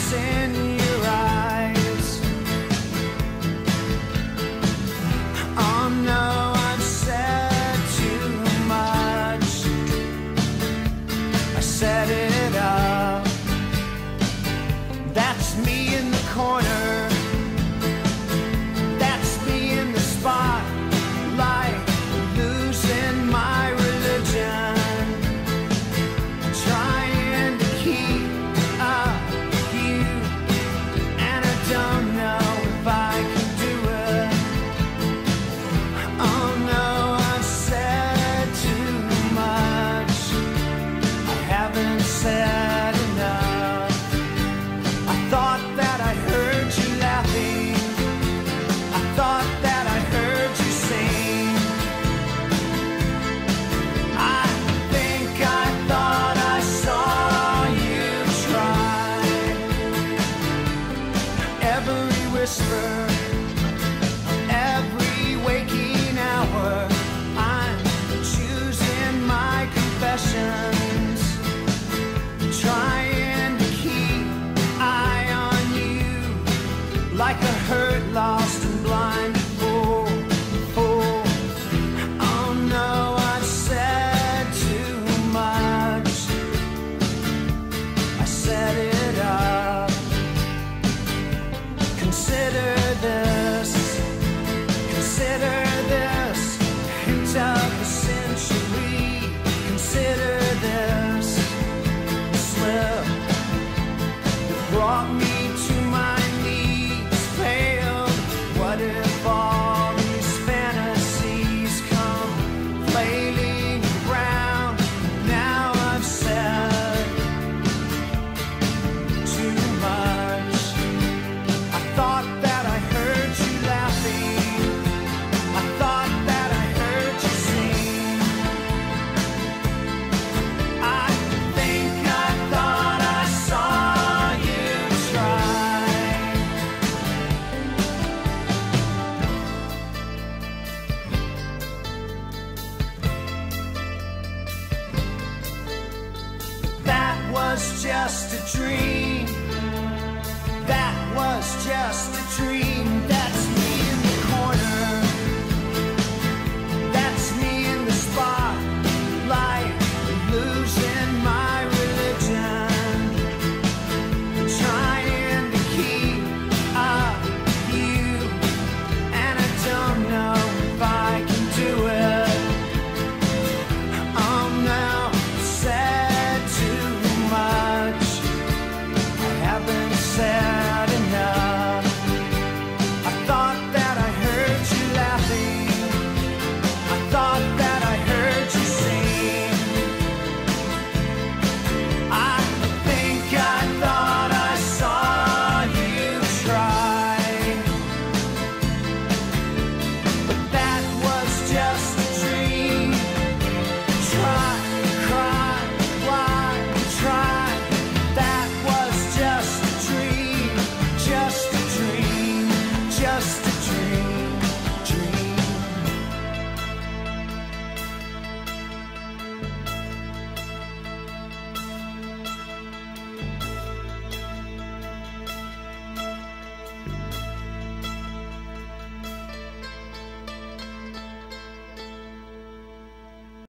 loose in your eyes. Oh no, I've said too much. I set it up. That's me in the corner. That's me in the spotlight, losing my religion, trying to keep up with you, and I don't know if I can do it. Oh no, I've said too much. I haven't said enough. I thought that I heard you laughing. I thought that I heard you sing. I think I thought I saw you try. Every whisper, every waking hour, I'm choosing my confessions, trying to keep eye on you, like a hurt, lost and blind fool. Oh no, I've said too much. I set it up. Consider this hint of the century. Consider this slip that brought me